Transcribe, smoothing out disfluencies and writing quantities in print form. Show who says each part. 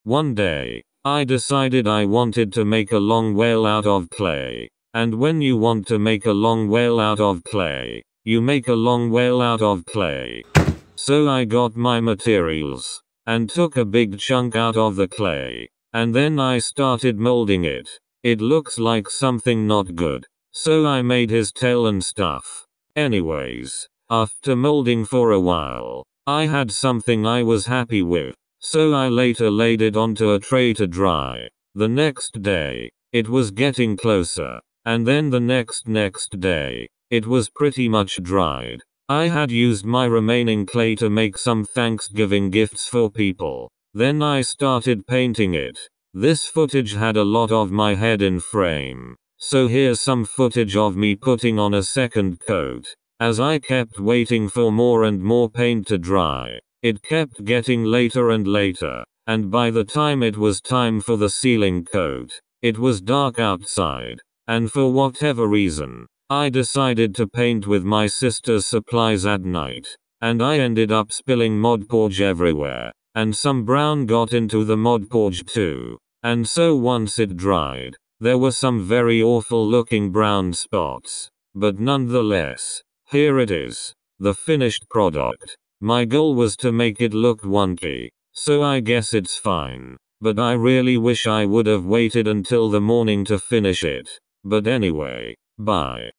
Speaker 1: One day, I decided I wanted to make a long whale out of clay. And when you want to make a long whale out of clay, you make a long whale out of clay. So I got my materials, and took a big chunk out of the clay, and then I started molding it. It looks like something not good, so I made his tail and stuff. Anyways, after molding for a while, I had something I was happy with, so I later laid it onto a tray to dry. The next day, it was getting closer, and then the next day, it was pretty much dried. I had used my remaining clay to make some Thanksgiving gifts for people. Then I started painting it. This footage had a lot of my head in frame, so here's some footage of me putting on a second coat. As I kept waiting for more and more paint to dry, it kept getting later and later, and by the time it was time for the sealing coat, it was dark outside, and for whatever reason, I decided to paint with my sister's supplies at night, and I ended up spilling Mod Podge everywhere, and some brown got into the Mod Podge too. And so once it dried, there were some very awful looking brown spots. But nonetheless, here it is, the finished product. My goal was to make it look wonky, so I guess it's fine. But I really wish I would have waited until the morning to finish it. But anyway, bye.